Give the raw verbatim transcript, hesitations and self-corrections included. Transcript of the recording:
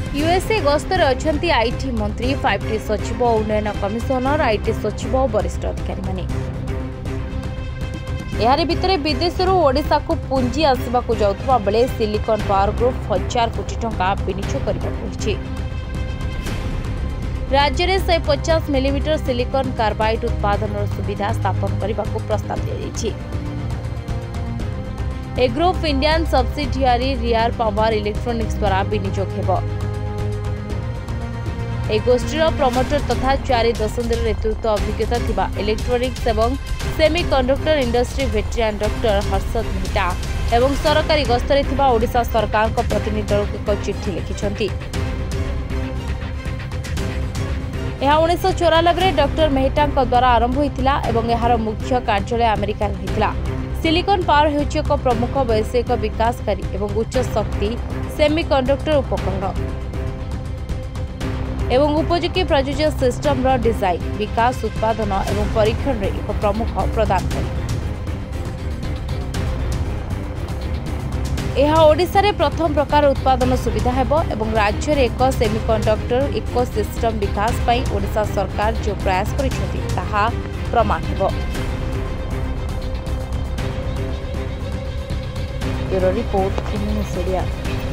USA गस्तर अछंती IT मंत्री फाइव टी सचिव उन्नयन कमिशनर आईटी सचिव वरिष्ठ अधिकारी माने यार भितर विदेशरू ओडिशा को पुंजी आसवाक जाउथबा बेले सिलिकॉन पावर ग्रुप हजार कोटी टंका विनियोग करबाक राज्य में शहे पचास मिलीमीटर सिलिकॉन कार्बाइड उत्पादन सुविधा स्थापन करने को प्रस्ताव दिया। A group Indian subsidiary rear power electronics द्वारा विनियोग हेब। ए गोष्ठीर प्रमोटर तथा चारि दशंधि नेतृत्व अभिज्ञता थिबा इलेक्ट्रोनिक्स एवं semiconductor industry veteran doctor Harshad Mehta एवं सरकारी गस्तरे थिबा ओडिशा सरकार को प्रतिनिधि दल को एक चिट्ठी लिखिछंती। यह उन्नीस चौरानबे डॉक्टर मेहता द्वारा आरंभ होता और यार मुख्य कार्यालय अमेरिका होता। सिलिकॉन पावर होउछि एक प्रमुख वैश्विक विकासकारी और उच्च शक्ति सेमीकंडक्टर उपकरण एवं उपयोगी प्रयोज्य सिस्टम रो डिजाइन विकास उत्पादन और परीक्षण रे एक प्रमुख प्रदानकारी। यह ओडिशा रे प्रथम प्रकार उत्पादन सुविधा हेबो एवं राज्य रे एक सेमीकंडक्टर इकोसिस्टम विकास पई ओडिशा सरकार जो प्रयास करिसेंती ताहा प्रमाण हेबो। Bureau report news Odia.